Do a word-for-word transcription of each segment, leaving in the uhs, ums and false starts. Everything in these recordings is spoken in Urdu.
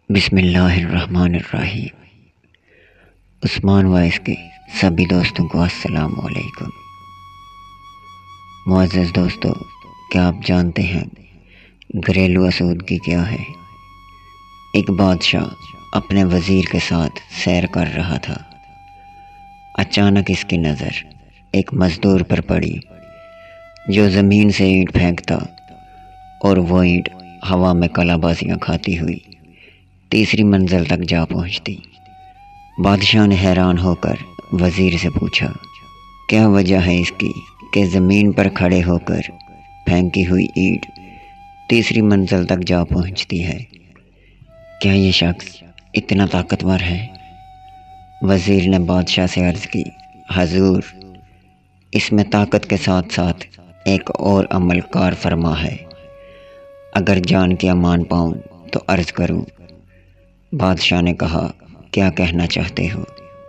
بسم اللہ الرحمن الرحیم۔ عثمان وائس کے سبھی دوستوں کو السلام علیکم۔ معزز دوستو، کیا آپ جانتے ہیں گھریلو آسودگی کیا ہے؟ ایک بادشاہ اپنے وزیر کے ساتھ سیر کر رہا تھا۔ اچانک اس کی نظر ایک مزدور پر پڑی جو زمین سے اینٹ پھینکتا اور وہ اینٹ ہوا میں کلا بازیاں کھاتی ہوئی تیسری منزل تک جا پہنچتی۔ بادشاہ نے حیران ہو کر وزیر سے پوچھا، کیا وجہ ہے اس کی کہ زمین پر کھڑے ہو کر پھینکی ہوئی اینٹ تیسری منزل تک جا پہنچتی ہے؟ کیا یہ شخص اتنا طاقتور ہے؟ وزیر نے بادشاہ سے عرض کی، حضور، اس میں طاقت کے ساتھ ساتھ ایک اور عمل کار فرما ہے۔ اگر جان کی امان پاؤں تو عرض کروں۔ بادشاہ نے کہا، کیا کہنا چاہتے ہو؟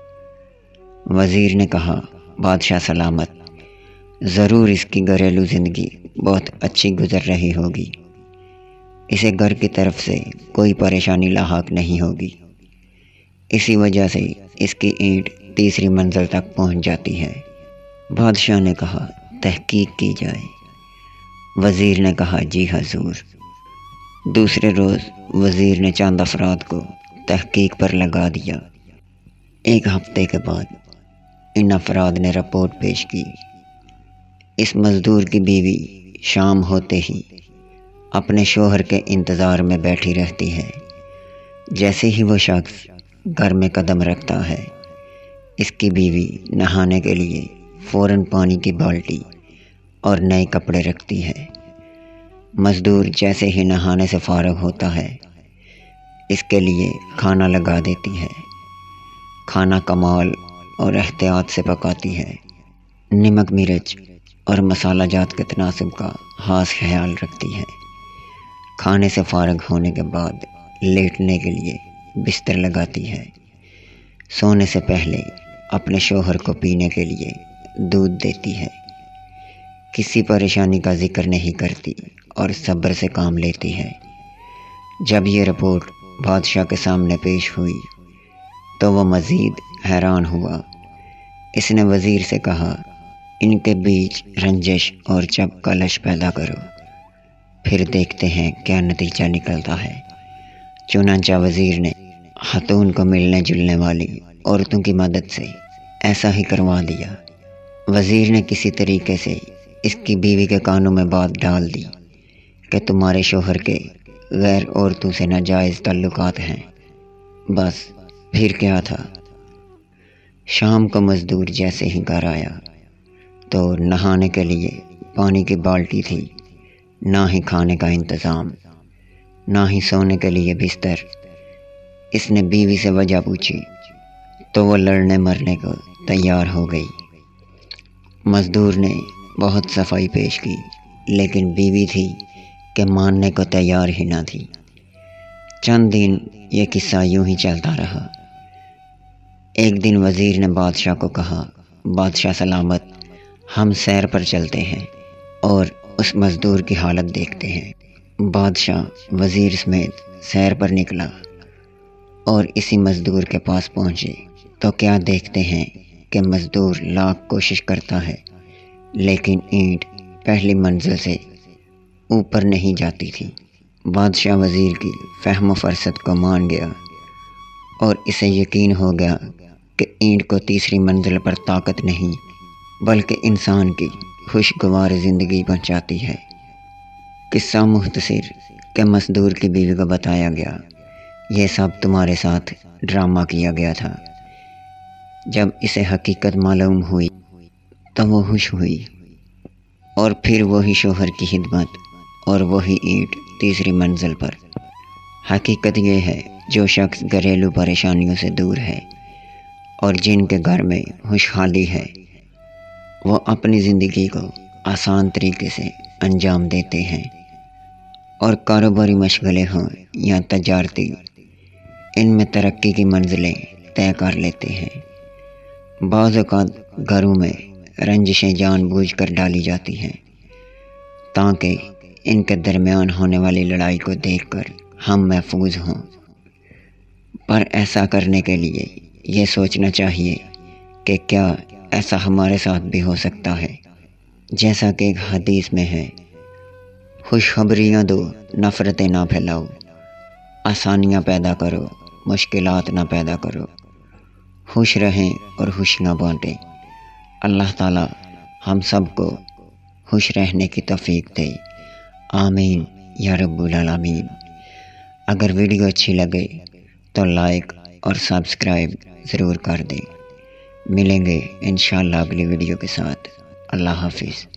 وزیر نے کہا، بادشاہ سلامت، ضرور اس کی گھریلو زندگی بہت اچھی گزر رہی ہوگی۔ اسے گھر کی طرف سے کوئی پریشانی لاحق نہیں ہوگی، اسی وجہ سے اس کی اینٹ تیسری منزل تک پہنچ جاتی ہے۔ بادشاہ نے کہا، تحقیق کی جائے۔ وزیر نے کہا، جی حضور۔ دوسرے روز وزیر نے چند افراد کو تحقیق پر لگا دیا۔ ایک ہفتے کے بعد ان افراد نے رپورٹ پیش کی۔ اس مزدور کی بیوی شام ہوتے ہی اپنے شوہر کے انتظار میں بیٹھی رہتی ہے۔ جیسے ہی وہ شخص گھر میں قدم رکھتا ہے، اس کی بیوی نہانے کے لیے فوراً پانی کی بالٹی اور نئے کپڑے رکھتی ہے۔ مزدور جیسے ہی نہانے سے فارغ ہوتا ہے، اس کے لیے کھانا لگا دیتی ہے۔ کھانا کمال اور احتیاط سے پکاتی ہے، نمک مرچ اور مسالہ جات کے تناسب کا خاص خیال رکھتی ہے۔ کھانے سے فارغ ہونے کے بعد لیٹنے کے لیے بستر لگاتی ہے۔ سونے سے پہلے اپنے شوہر کو پینے کے لیے دودھ دیتی ہے۔ کسی پریشانی کا ذکر نہیں کرتی اور صبر سے کام لیتی ہے۔ جب یہ رپورٹ بادشاہ کے سامنے پیش ہوئی تو وہ مزید حیران ہوا۔ اس نے وزیر سے کہا، ان کے بیچ رنجش اور چب کا لش پیدا کرو، پھر دیکھتے ہیں کیا نتیجہ نکلتا ہے۔ چنانچہ وزیر نے خاتون کو ملنے جلنے والی عورتوں کی مدد سے ایسا ہی کروا دیا۔ وزیر نے کسی طریقے سے اس کی بیوی کے کانوں میں بات ڈال دی کہ تمہارے شوہر کے غیر عورتوں سے ناجائز تعلقات ہیں۔ بس پھر کیا تھا؟ شام کو مزدور جیسے ہی گھر آیا تو نہانے کے لیے پانی کی بالٹی تھی، نہ ہی کھانے کا انتظام، نہ ہی سونے کے لیے بستر۔ اس نے بیوی سے وجہ پوچھی تو وہ لڑنے مرنے کو تیار ہو گئی۔ مزدور نے بہت صفائی پیش کی، لیکن بیوی تھی کہ ماننے کو تیار ہی نہ تھی۔ چند دن یہ قصہ یوں ہی چلتا رہا۔ ایک دن وزیر نے بادشاہ کو کہا، بادشاہ سلامت، ہم سیر پر چلتے ہیں اور اس مزدور کی حالت دیکھتے ہیں۔ بادشاہ وزیر سمیت سیر پر نکلا اور اسی مزدور کے پاس پہنچے تو کیا دیکھتے ہیں کہ مزدور لاکھ کوشش کرتا ہے، لیکن اینٹ پہلی منزل سے اوپر نہیں جاتی تھی۔ بادشاہ وزیر کی فہم و فرست کو مان گیا اور اسے یقین ہو گیا کہ اینٹ کو تیسری منزل پر طاقت نہیں بلکہ انسان کی خوشگوار زندگی پہنچاتی ہے۔ قصہ مختصر کہ مزدور کی بیوی کو بتایا گیا، یہ سب تمہارے ساتھ ڈرامہ کیا گیا تھا۔ جب اسے حقیقت معلوم ہوئی تو وہ خوش ہوئی اور پھر وہی شوہر کی خدمت اور وہی اینٹ تیسری منزل پر۔ حقیقت یہ ہے، جو شخص گھریلو پریشانیوں سے دور ہے اور جن کے گھر میں خوشحالی ہے، وہ اپنی زندگی کو آسان طریقے سے انجام دیتے ہیں اور کاروباری مشغلے ہوں یا تجارتی، ان میں ترقی کی منزلیں طے کر لیتے ہیں۔ بعض اوقات گھروں میں رنجشیں جان بوجھ کر ڈالی جاتی ہیں تاکہ ان کے درمیان ہونے والی لڑائی کو دیکھ کر ہم محفوظ ہوں۔ پر ایسا کرنے کے لیے یہ سوچنا چاہیے کہ کیا ایسا ہمارے ساتھ بھی ہو سکتا ہے، جیسا کہ ایک حدیث میں ہے، خوشخبریاں دو، نفرتیں نہ پھیلاؤ، آسانیاں پیدا کرو، مشکلات نہ پیدا کرو، خوش رہیں اور خوشیاں بانٹیں۔ اللہ تعالی ہم سب کو خوش رہنے کی توفیق دے، آمین یا رب العالمین۔ اگر ویڈیو اچھی لگے تو لائک اور سبسکرائب ضرور کر دیں۔ ملیں گے انشاءاللہ اگلی ویڈیو کے ساتھ۔ اللہ حافظ۔